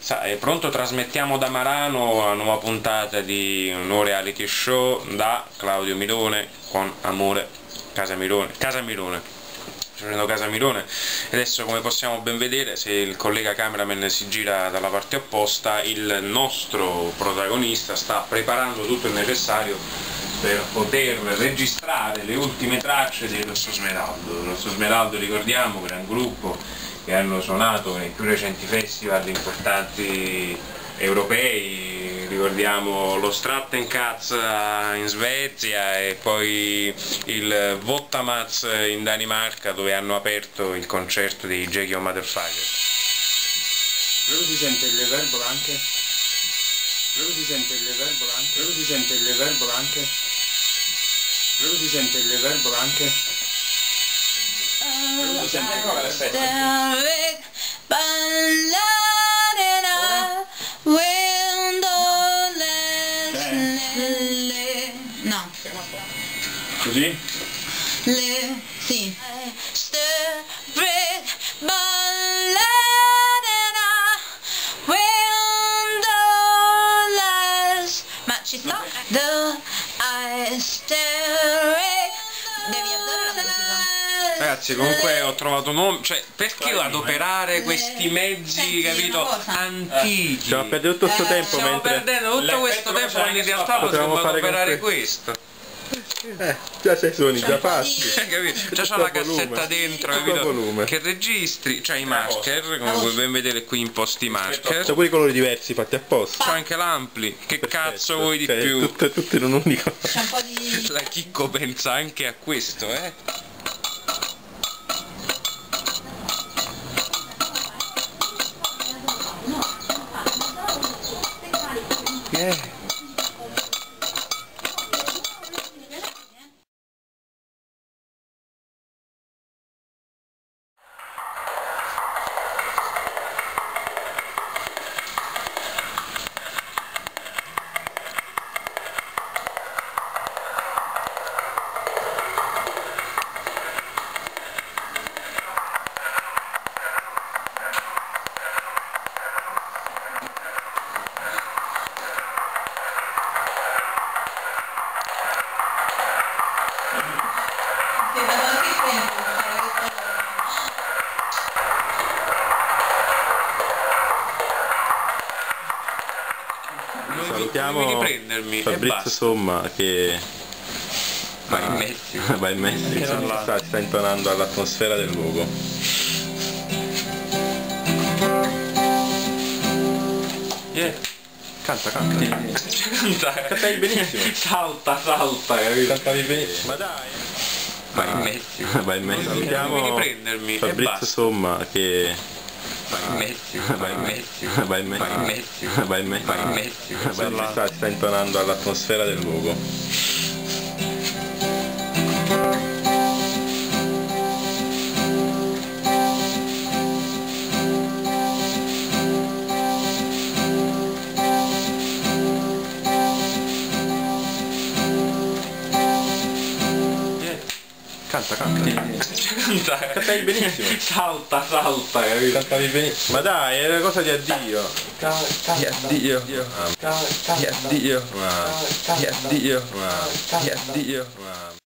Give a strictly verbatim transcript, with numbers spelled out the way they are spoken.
È pronto, trasmettiamo da Marano la nuova puntata di un nuovo reality show da Claudio Milone con Amore Casa Milone. Casa Milone. Sto facendo Casa Milone. E adesso, come possiamo ben vedere, se il collega cameraman si gira dalla parte opposta, il nostro protagonista sta preparando tutto il necessario per poter registrare le ultime tracce del Rosso Smeraldo. Il Rosso Smeraldo, ricordiamo, gran gruppo che hanno suonato nei più recenti festival importanti europei, ricordiamo lo Strattenkats in Svezia e poi il Vottamats in Danimarca, dove hanno aperto il concerto di Jackie o Motherfucker. Proprio si sente il reverbero anche? Proprio si sente il reverbero anche? Proprio si sente il reverbero anche? Proprio si sente il reverbero anche? Lo senti ancora l'effetto? No. Così? Le, sì. Ma ci sta? Devi andare la musica. Ragazzi, comunque ho trovato un nome, cioè perché adoperare questi mezzi, Senti, capito, una cosa. antichi? Stiamo perdendo tutto questo tempo Stiamo mentre... perdendo tutto questo L'effetto tempo quando in realtà potevamo potremmo fare adoperare con questo. Eh, già sei suoni, già fatti. Capito? Già c'ha Tutto la a volume. cassetta dentro, Tutto a capito? volume. Che registri, c'ha i marker, come puoi ben vedere qui imposti i marker. C'è pure i colori diversi fatti apposta. C'ha anche l'ampli, che cazzo vuoi di Ok, più? Tutte, tutte in un unico. C'è un po' di... La Chicco pensa anche a questo, eh? Yeah. Salutiamo Devi riprendermi e Fabrizio basta. Somma che Va in Messico. va in Messico, sta, sta intonando all'atmosfera del luogo. Yeah. Canta, canta. Canta, Cantavi benissimo. salta, salta, capito? Cantavi benissimo. Ma dai. Va in Messico. Va in Messico. Devi Salutiamo riprendermi e Fabrizio basta. Somma che Va in Messico. Va in Messico. va in Va in Messico. Messico. Va in Messico. Va in Messico. Sta, sta intonando all'atmosfera del luogo. Canta, canta. Canta, Cantavi benissimo. salta, salta, capito? Cantavi benissimo. Ma dai, è una cosa di addio. Di addio. Di addio. Di addio. Ma... Di addio. Ma...